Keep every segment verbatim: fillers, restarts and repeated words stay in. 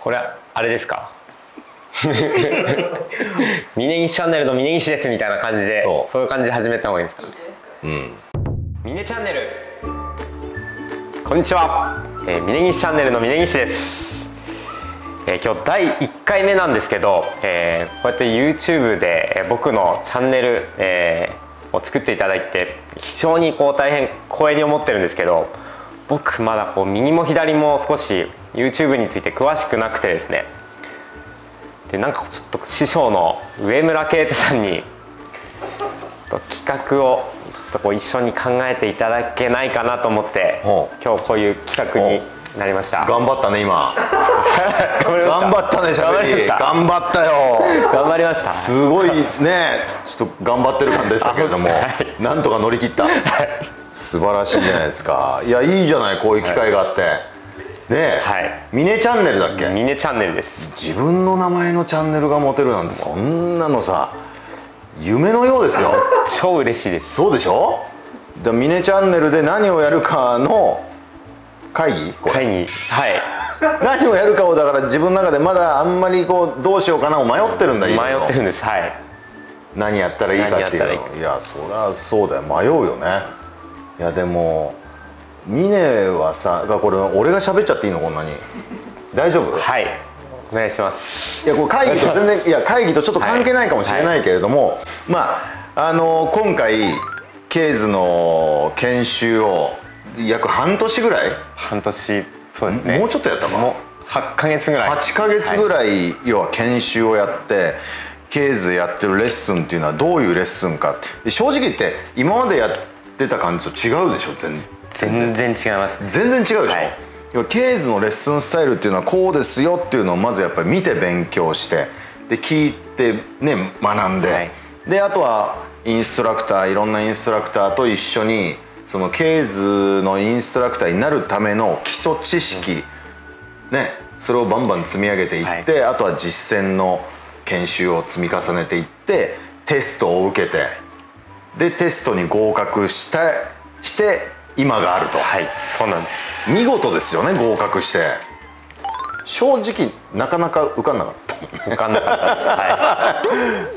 これあれですか峯岸チャンネルの峯岸ですみたいな感じで、そう、そういう感じで始めた方がいいですかね。うん。峯チャンネル、こんにちは、えー、峯岸チャンネルの峯岸です。えー、今日だいいっかいめなんですけど、えー、こうやって YouTube で僕のチャンネル、えー、を作っていただいて非常にこう大変光栄に思ってるんですけど、僕まだこう右も左も少し YouTube について詳しくなくてですね、でなんかちょっと師匠の上村啓太さんに企画をちょっとこう一緒に考えていただけないかなと思って、今日こういう企画になりました。 頑張ったね今頑張ったねしゃべり、頑張ったよ、 頑張りました。 すごいね、ちょっと頑張ってる感でしたけれども、はい、なんとか乗り切った、はい、素晴らしいじゃないですか。いや、いいじゃない、こういう機会があって、はい、ねえ、はい、峯チャンネルだっけ。 峯チャンネルです。 自分の名前のチャンネルが持てるなんて、そんなのさ夢のようですよ。 超嬉しいです。 そうでしょ。だ峯チャンネルで何をやるかの会議、 会議、はい、 何をやるかをだから自分の中でまだあんまりこうどうしようかなを迷ってるんだ。 迷ってるんです。はい。 何やったらいいかっていうの。いや、そりゃそうだよ、迷うよね。いやでも峯はさ、これ俺が喋っちゃっていいの、こんなに大丈夫？はい、 お願いします。 いや、これ会議と全然、いや会議とちょっと関係ないかもしれないけれども、はいはい、まああの今回ケーズの研修を約半年ぐらい、 半年、そうですね、 もうちょっとやったか、もうはちかげつぐらい、 はちかげつぐらい、はい、要は研修をやって、ケーズでやってるレッスンっていうのはどういうレッスンか、正直言って今までやってた感じと違うでしょ。全然全然違います。 全然違うでしょ、はい、ケーズのレッスンスタイルっていうのはこうですよっていうのをまずやっぱり見て勉強して、で聞いてね、学んで、はい、であとはインストラクター、いろんなインストラクターと一緒にそのケーズのインストラクターになるための基礎知識、うん、ね、それをバンバン積み上げていって、はい、あとは実践の研修を積み重ねていってテストを受けて、でテストに合格したして今があると。 はい、そうなんです。 見事ですよね、合格して。正直なかなか受かんなかった。 受かんなかったです。はい。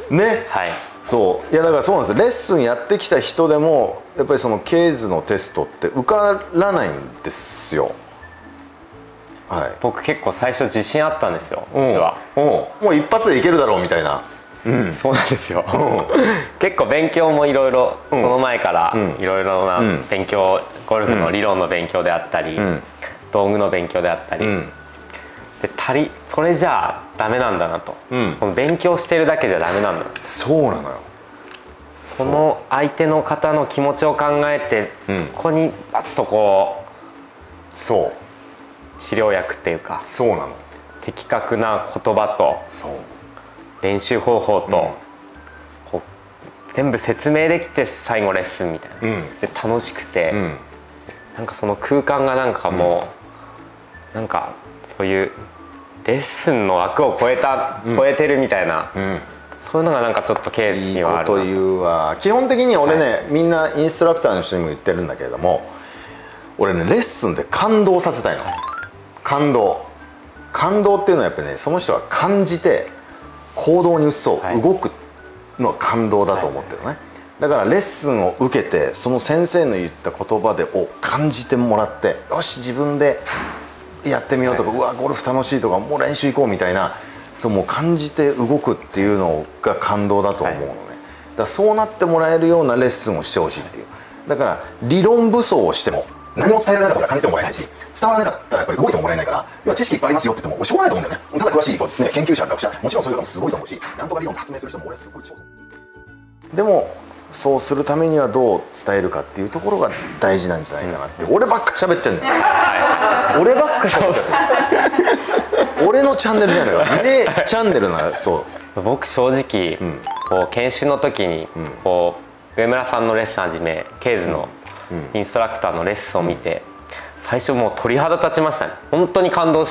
ね。 はい。そう。 いやだからそうなんです。レッスンやってきた人でもやっぱりそのケーズのテストって受からないんですよ。はい。 僕結構最初自信あったんですよ。実は。 うん。もう一発でいけるだろうみたいな。 うん、そうなんですよ。結構勉強もいろいろその前からいろいろな勉強、ゴルフの理論の勉強であったり、道具の勉強であったり、で足りそれじゃあダメなんだなと、この勉強してるだけじゃダメなんだ。 そうなのよ。 その相手の方の気持ちを考えて、そこにバッとこう、 そう治療薬っていうか、 そうなの、 的確な言葉と、そう練習方法と、うん、こう全部説明できて最後レッスンみたいな、うん、で楽しくて、うん、なんかその空間がなんかもう、うん、なんかそういうレッスンの枠を超えた、うん、超えてるみたいな、うん、そういうのがなんかちょっとケースにはあるな。いいこと言うわ。基本的に俺ね、はい、みんなインストラクターの人にも言ってるんだけれども、俺ねレッスンで感動させたいの。感動感動っていうのはやっぱりね、その人が感じて行動に移そう、はい、動くのは感動だと思ってるね、はい、だからレッスンを受けてその先生の言った言葉でを感じてもらって、よし自分でやってみようとか、はい、うわゴルフ楽しいとか、もう練習行こうみたいな、そうもう感じて動くっていうのが感動だと思うのね、はい、だからそうなってもらえるようなレッスンをしてほしいっていう。だから理論武装をしても何も伝えられなかったら感じてもらえないし、伝わらなかったらやっぱり動いてもらえないから、要は知識いっぱいありますよって言ってもしょうがないと思うんだよね。ただ詳しい、ね、研究者学者もちろんそういうのもすごいと思うし、なんとか理論発明する人も俺すごい超でもそうするためにはどう伝えるかっていうところが大事なんじゃないかなって、うん、俺ばっか喋っちゃうんだよ俺ばっか喋っちゃう俺のチャンネルじゃないか、峯チャンネルな。そう僕正直、うん、こう研修の時に、うん、こう上村さんのレッスンはじめケーズの、うんインストラクターのレッスンを見て、最初もう鳥肌立ちましたね。本当に感動して、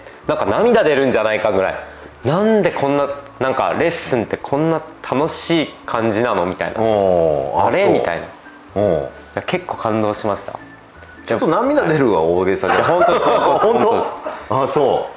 なんか涙出るんじゃないかぐらい、なんでこんななんかレッスンってこんな楽しい感じなのみたいな、あれみたいな、結構感動しました。 ちょっと涙出るは大げさじゃん。 本当です本当。あ、そ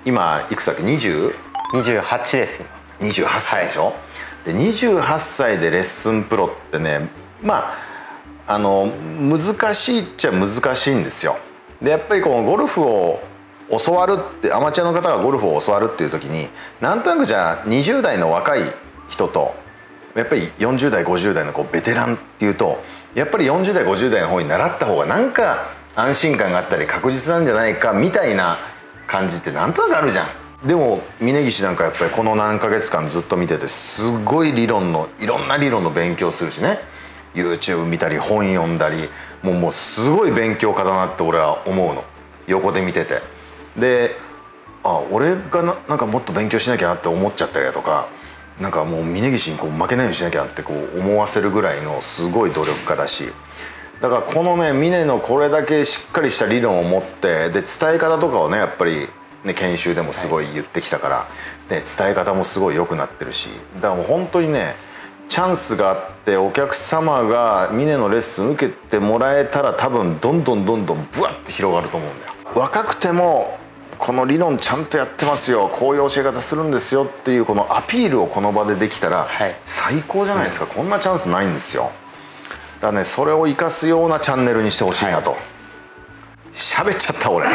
今いくつだっけ？ にじゅう？ にじゅうはちです。 にじゅうはっさいでしょ、はい、でにじゅうはっさいでレッスンプロってね、まああの難しいっちゃ難しいんですよ。でやっぱりこのゴルフを教わるって、アマチュアの方がゴルフを教わるっていう時に、なんとなくじゃあにじゅう代の若い人とやっぱりよんじゅう代ごじゅう代のこうベテランっていうと、やっぱりよんじゅう代ごじゅう代の方に習った方がなんか安心感があったり確実なんじゃないかみたいな感じってなんとなくあるじゃん。でも峯岸なんかやっぱりこの何ヶ月間ずっと見てて、すごい理論のいろんな理論の勉強するしね、 YouTube 見たり本読んだり、もうもうすごい勉強家だなって俺は思うの、横で見てて。で、あ、俺が な, なんかもっと勉強しなきゃなって思っちゃったりだとか、なんかもう峯岸にこう負けないようにしなきゃってこう思わせるぐらいのすごい努力家だし、だからこのね峯のこれだけしっかりした理論を持って、で伝え方とかをねやっぱりね、研修でもすごい言ってきたから、はい、で伝え方もすごい良くなってるし、だからもう本当にねチャンスがあってお客様が峯のレッスン受けてもらえたら、多分どんどんどんどんブワッて広がると思うんだよ。若くてもこの理論ちゃんとやってますよ、こういう教え方するんですよっていうこのアピールをこの場でできたら最高じゃないですか、はい、こんなチャンスないんですよ。だからね、それを生かすようなチャンネルにしてほしいなと。喋、はい、っちゃった俺。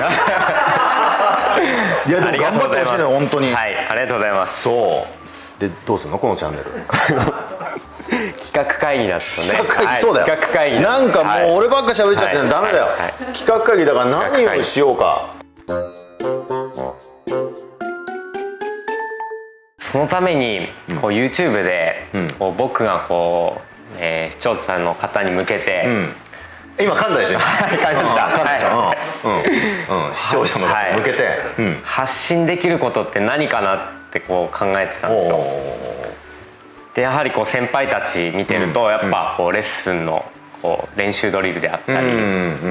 いやでも頑張ってほしいね本当に。 はい、ありがとうございます。 そうで、どうするのこのチャンネル。 企画会議だとね。 企画会議、はい、そうだよ。企画会議なんかもう俺ばっか喋っちゃってるのダメだよ、はいはい、企画会議だから何をしようか。 そのためにこう YouTube でこう僕がこう、えー、視聴者の方に向けて、うん、 今噛んだでしょ。 はい、噛みました。 噛んだでしょ。うん、視聴者の方に向けて、 はいうん、発信できることって何かなってこう考えてたんですよ。でやはりこう先輩たち見てると、うん、やっぱこうレッスンのこう練習ドリルであったり、うんうん、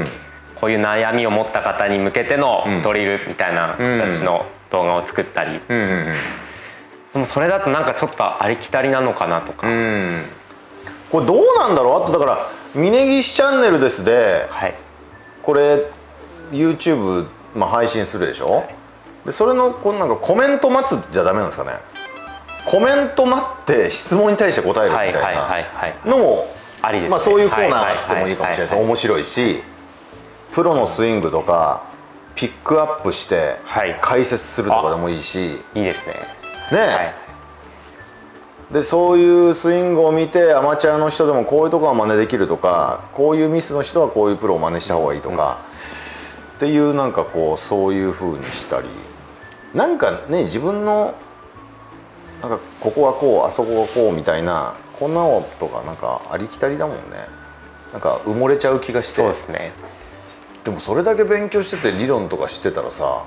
こういう悩みを持った方に向けてのドリルみたいな形の動画を作ったり、うんうんうん、でもそれだとなんかちょっとありきたりなのかなとか、うん、 これどうなんだろう。あとだから峯岸チャンネルですで、はい、これ YouTube、まあ、配信するでしょ、はい、でそれのこのなんかコメント待つじゃダメなんですかね。コメント待って質問に対して答えるみたいなのもありですね。まあそういうコーナーあってもいいかもしれないです。面白いし、プロのスイングとかピックアップして解説するとかでもいいし、 いいですね。 ね、はい、でそういうスイングを見てアマチュアの人でもこういうとこは真似できるとか、こういうミスの人はこういうプロを真似した方がいいとか、うん、っていうなんかこうそういう風にしたり、なんかね自分のなんかここはこうあそこはこうみたいな、こんなのとかなんかありきたりだもんね。なんか埋もれちゃう気がして。 そうですね。 でもそれだけ勉強してて理論とか知ってたらさ、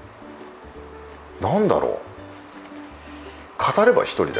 なんだろう、語れば一人で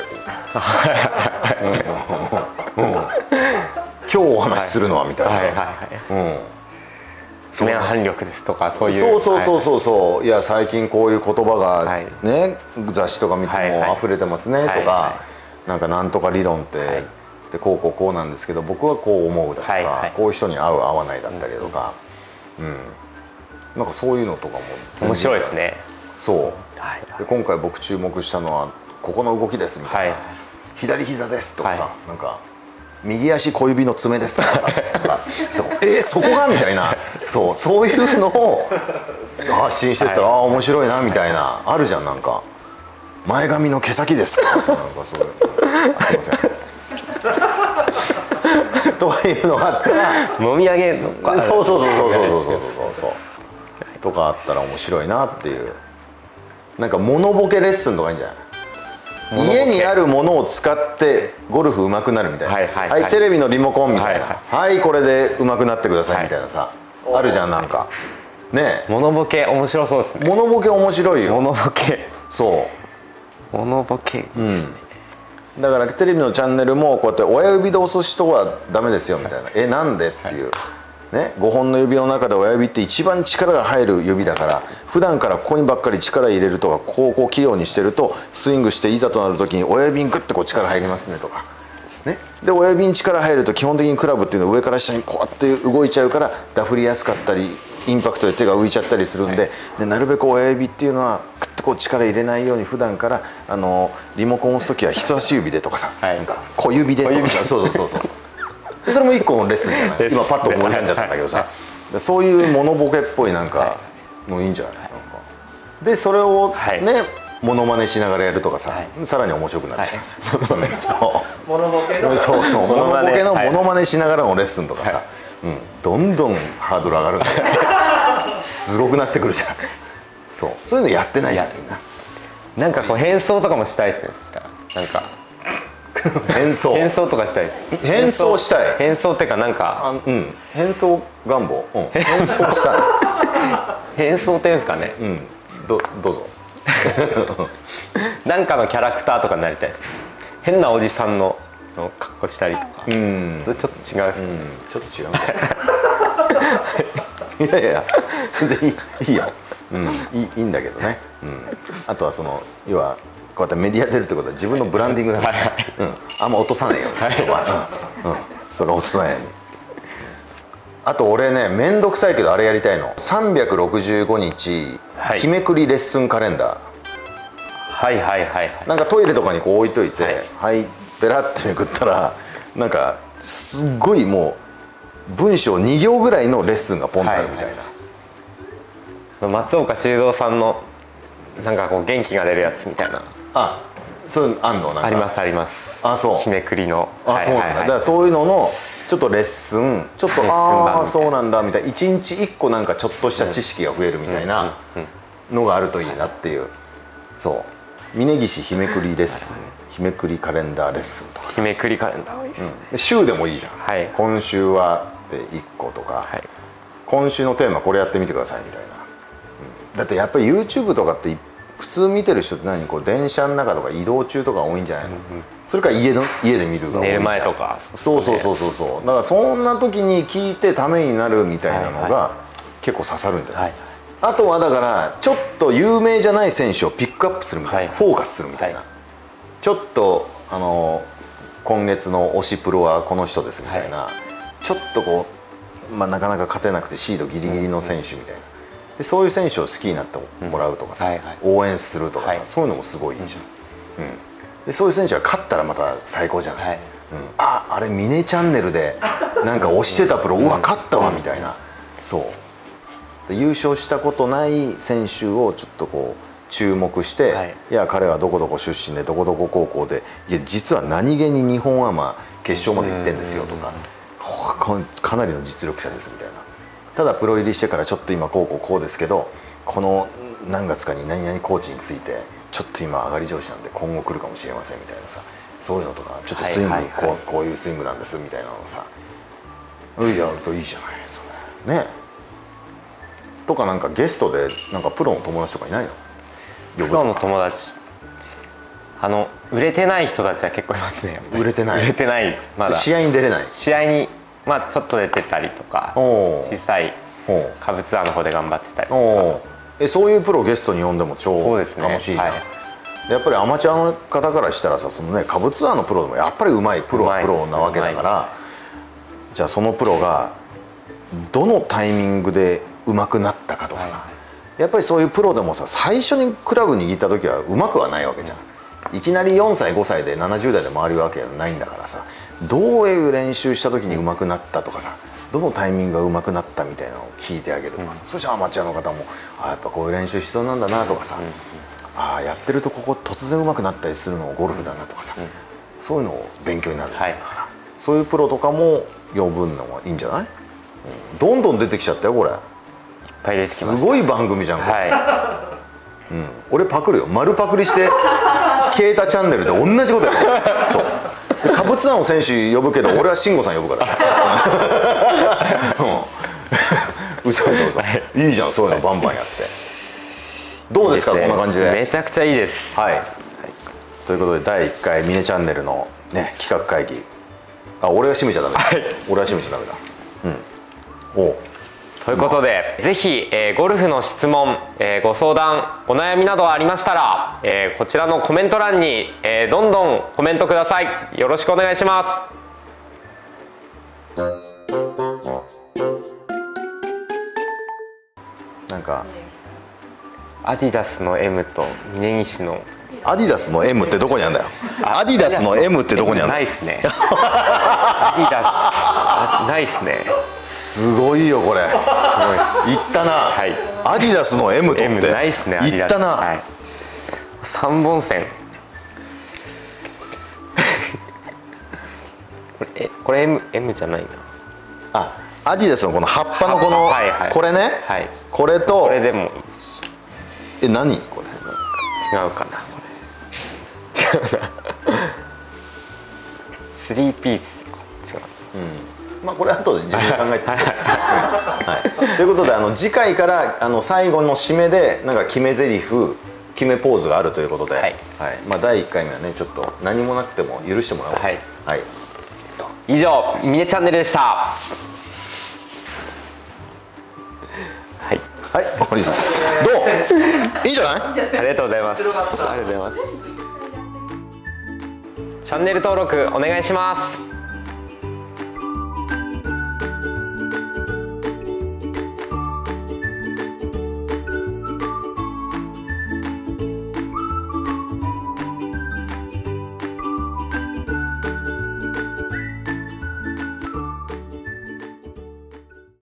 今日お話しするのはみたいな、 念反力ですとかそういう、 そうそうそうそうそう、いや最近こういう言葉がね、雑誌とか見ても溢れてますねとか、なんかなんとか理論ってでこうこうこうなんですけど僕はこう思うだとか、こういう人に合う合わないだったりとか、うん、なんかそういうのとかも面白いですね。 そうで今回僕注目したのはここの動きですみたいな、左膝ですとかさ、なんか右足小指の爪ですとかそうえー、そこがみたいな、そうそういうのを発信してったら、はい、ああ面白いなみたいなあるじゃん。なんか前髪の毛先ですとかさ、なんかそういうあすいませんとかいうのがあったらもみあげのか、そうそうそうそうそうそうそうそうそうとかあったら面白いなっていう。なんかモノボケレッスンとかいいんじゃない。家にあるものを使ってゴルフ上手くなるみたいな、はいはいはい、はい、テレビのリモコンみたいな、はい、はい、はい、これで上手くなってくださいみたいなさ、はい、あるじゃん。なんかね、 モノボケ面白そうですね。 モノボケ面白いよ。 モノボケ、 そうモノボケですね、 うん、だからテレビのチャンネルもこうやって親指で押す人はダメですよみたいな、はい、えなんでっていう、はいね、ごほんの指の中で親指って一番力が入る指だから、普段からここにばっかり力入れるとか、ここをこう器用にしてるとスイングしていざとなる時に親指にグッてこう力入りますねとか、ね、で親指に力入ると基本的にクラブっていうのは上から下にこうやって動いちゃうからダフりやすかったりインパクトで手が浮いちゃったりするんで、はい、でなるべく親指っていうのはグッてこう力入れないように普段からあのリモコンを押す時は人差し指でとかさ、はい、なんか小指でとかさ、そうそうそうそうそれも一個のレッスンじゃない今パッと思い浮かんじゃったんだけどさ、はい、そういうモノボケっぽいなんか、はい、もういいんじゃない、はい、なんかでそれをね、はい、モノマネしながらやるとかさ、はい、さらに面白くなるじゃん、はい、そうモノボケのそうそうモノボケのモノマネしながらのレッスンとかさ、はい、うん、どんどんハードル上がるんだよすごくなってくるじゃん。そうそういうのやってないじゃんみんな。 なんかこう変装とかもしたいですね。そしたらなんか変装変装とかしたい。 変装したい。 変装っていうかなんかあ、うん、変装願望、うん、変装したい変装っていうんですかね。 うん、どどうぞなんかのキャラクターとかになりたいです。変なおじさんの格好したりとか、うん、それちょっと違うですね、うん、 ちょっと違ういやいや全然いい、いいよ、うん、いい、いいんだけどね、うん、あとはその要はこうやってメディア出るってことは自分のブランディングだから、はいはい、うん、あんま落とさないように、はい、そこは、うんうん、そこは落とさないように。あと俺ね面倒くさいけどあれやりたいのさんびゃくろくじゅうごにち、はい、日めくりレッスンカレンダー。 はいはいはいはい。 なんかトイレとかにこう置いといて、はい、はい、ペラッてめくったらなんかすっごいもう文章に行ぐらいのレッスンがポンとあるみたいな、はいはい、松岡修造さんのなんかこう元気が出るやつみたいな。 あ、そういうのあんのなんか。 ありますあります。 あ、そう。 日めくりの。 あ、そうなんだ。だからそういうののちょっとレッスン、ちょっとああそうなんだみたいな、一日一個なんかちょっとした知識が増えるみたいなのがあるといいなっていう。そう。峯岸日めくりレッスン、日めくりカレンダーレッスンとか。 日めくりカレンダーいいですね。 うん、週でもいいじゃん。はい、今週はでいっことか、はい、今週のテーマこれやってみてくださいみたいな。うん、だってやっぱり YouTube とかって普通見てる人って何こう電車の中とか移動中とか多いんじゃないの、うんうん、それから家の家で見るが多い。 寝る前とか。 そうそうそうそうそう。だからそんな時に聞いてためになるみたいなのが結構刺さるんじゃない、はいはい、あとはだからちょっと有名じゃない選手をピックアップするみたいな、はい、フォーカスするみたいな、はい、ちょっとあの今月の推しプロはこの人ですみたいな、はい、ちょっとこう、まあ、なかなか勝てなくてシードギリギリの選手みたいな、でそういう選手を好きになってもらうとかさ、うん、はいはい、応援するとかさ、はい、そういうのもすごいいいじゃん、うん、でそういう選手が勝ったらまた最高じゃない、はい、うん、ああれ峰チャンネルでなんか推してたプロ、うわ勝ったわみたいな、そうで優勝したことない選手をちょっとこう注目して、はい、いや彼はどこどこ出身でどこどこ高校で、いや実は何気に日本アマ決勝まで行ってんですよとか、かなりの実力者ですみたいな。ただプロ入りしてからちょっと今こうこうこうですけど、この何月かに何々コーチについてちょっと今上がり調子なんで今後来るかもしれませんみたいなさ、そういうのとかちょっとスイングこうこういうスイングなんですみたいなのをさ、やるといいじゃないそれね。とかなんかゲストでなんかプロの友達とかいないの？ プロの友達、あの売れてない人たちは結構いますね。 売れてない売れてないまだ試合に出れない。 試合にまあちょっと出てたりとか、小さい下部ツアーの方で頑張ってたりとか。 えそういうプロゲストに呼んでも超楽しいじゃん、ね、はい、やっぱりアマチュアの方からしたらさ、そのね下部ツアーのプロでもやっぱり上手いプロはプロなわけだから、じゃあそのプロがどのタイミングで上手くなったかとかさ、はい、やっぱりそういうプロでもさ最初にクラブ握った時は上手くはないわけじゃん、うん、いきなりよんさいごさいでななじゅう代で回るわけじゃないんだからさ、どういう練習した時に上手くなったとかさ、どのタイミングが上手くなったみたいなのを聞いてあげるとかさ、うん、そしたらアマチュアの方もあやっぱこういう練習必要なんだなとかさ、うん、あやってるとここ突然上手くなったりするのゴルフだなとかさ、うん、そういうのを勉強になるんだから、はい、そういうプロとかも呼ぶのはいいんじゃない、うん、どんどん出てきちゃったよこれ。 いっぱい出てきました。 すごい番組じゃんこれ、はい、うん、俺パクるよ、丸パクリしてケイタチャンネルで同じことやるそう下部ツアーの選手呼ぶけど俺は慎吾さん呼ぶからうそうそうそう、いいじゃんそういうのバンバンやって。どうですかこんな感じで。 めちゃくちゃいいです。 はい、はい、ということでだいいっかい峰チャンネルの、ね、企画会議、あ俺が締めちゃダメだ、はい、俺は締めちゃダメだ、うん、おということで、ぜひ、えー、ゴルフの質問、えー、ご相談、お悩みなどありましたら、えー、こちらのコメント欄に、えー、どんどんコメントください。よろしくお願いします。 なんかアディダスの エム と峯岸のアディダスの エム ってどこにあるんだよ。アディダスの エム ってどこにあるんだよ。 ないっすね。アディダスないっすね。 すごいよこれ。いったな。はい。アディダスの エム とって。 エム ないっすね。 いったな。 はい。三本線。これえこれ M M じゃないな。 あ、アディダスのこの葉っぱのこの、はいはい、これね。はい。これと。 これでも。 え、何これ。 違うかな。違うな。スリーピース。違う。 うん。まあこれ後で自分で考えてください。はい。ということであの次回からあの最後の締めでなんか決め台詞決めポーズがあるということで、はい。はい、まあだいいっかいめはねちょっと何もなくても許してもらおう。はい。はい。 以上峰チャンネルでした。はい。 はい、終わりです。どう？いいんじゃない？ ありがとうございます。ありがとうございます。チャンネル登録お願いします。